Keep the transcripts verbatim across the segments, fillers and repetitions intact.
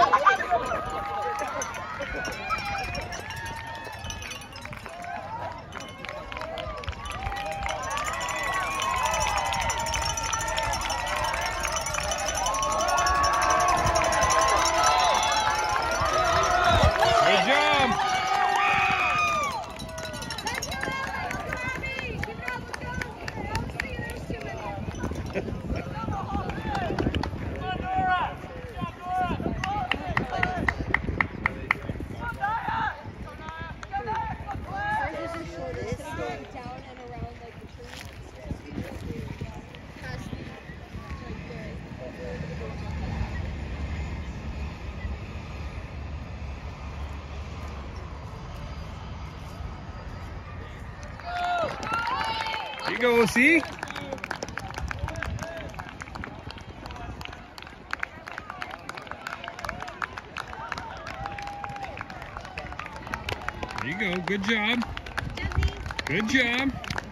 There you go, O C. There you go. Good job. Good job.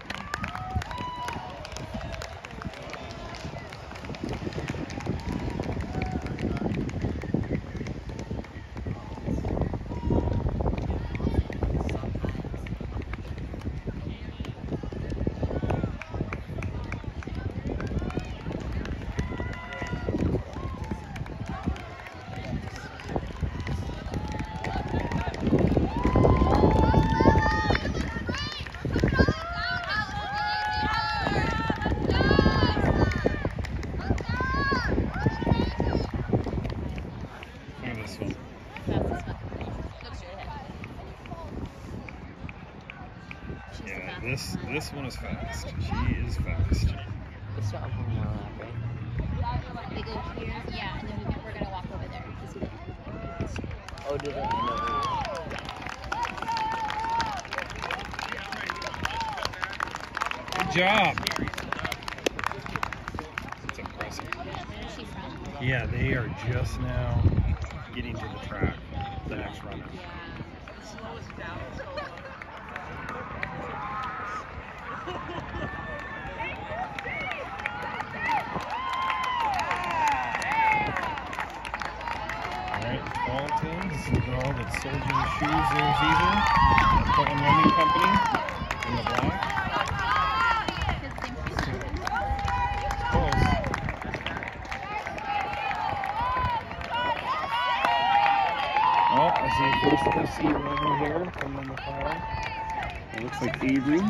Yeah, this this one is fast. She is fast. It's not one more lap, right? They go here, yeah, and then we, we're gonna walk over there to see them. Oh, do they? Good job. That's impressive. Where is she from? Yeah, they are just now getting to the track. The next runner. Walton, this is the girl that sold you the shoes there, Caesar. Fulton Running Company in the black. Close. Oh, I see a first F C runner here from number five. It looks like Avery.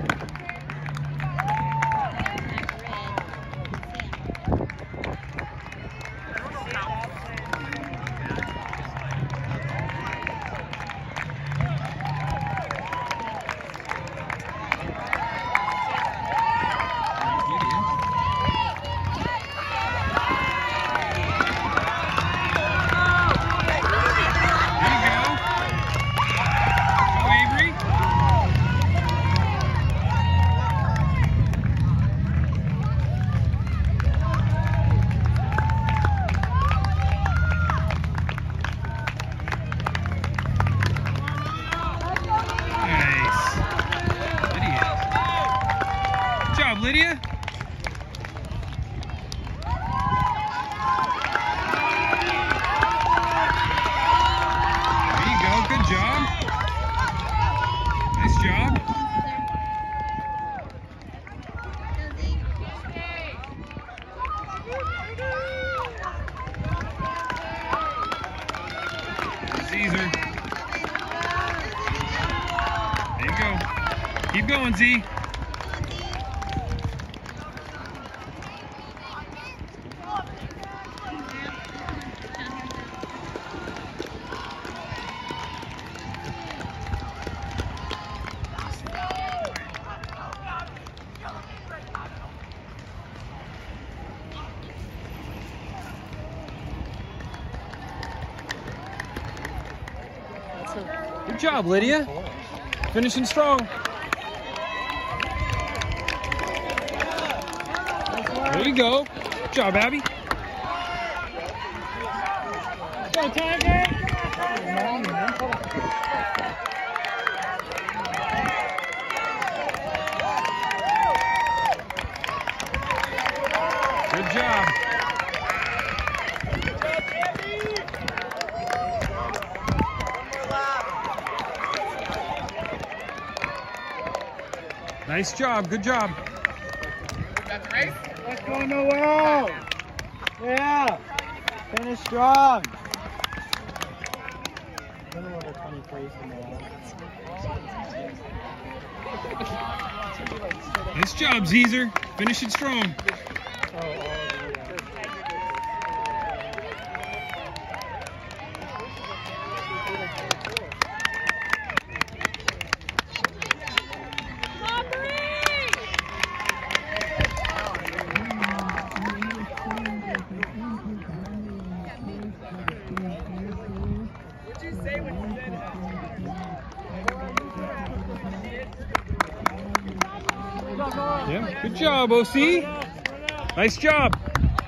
Lydia? There you go, good job. Nice job. Caesar. There you go. Keep going, Z. Good job, Lydia. Finishing strong. There you go. Good job, Abby. Go, Tiger. Good job. Nice job. Good job. Let's go, Noel! Yeah! Finish strong! Put a little funny face in there. Nice job, Zeezer. Finish it strong. Oh, all of you, Yeah, good job, O C. Nice job.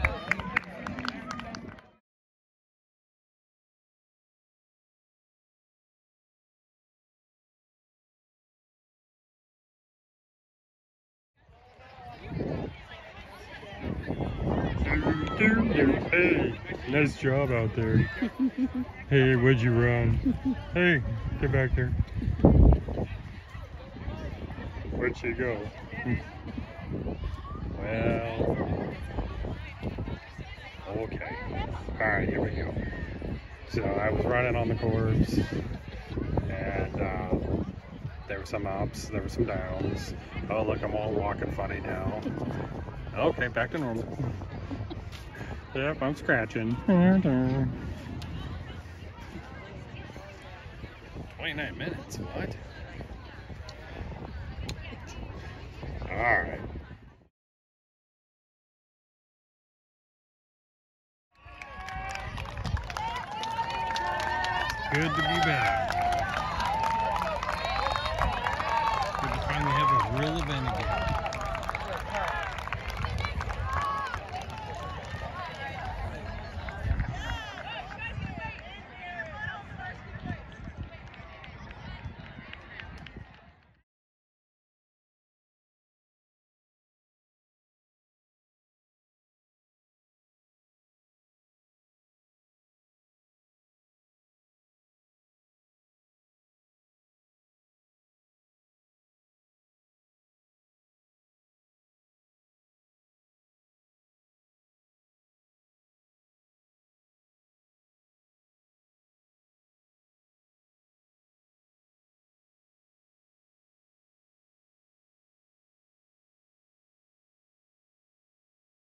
Hey, nice job out there. Hey, where'd you run? Hey, get back here. Where'd she go? Well, okay. All right, here we go. So I was running on the course, and uh, there were some ups, there were some downs. Oh, look, I'm all walking funny now. Okay, back to normal. Yep, I'm scratching. twenty-nine minutes, what? All right. Good to be back. Good to finally have a real event again.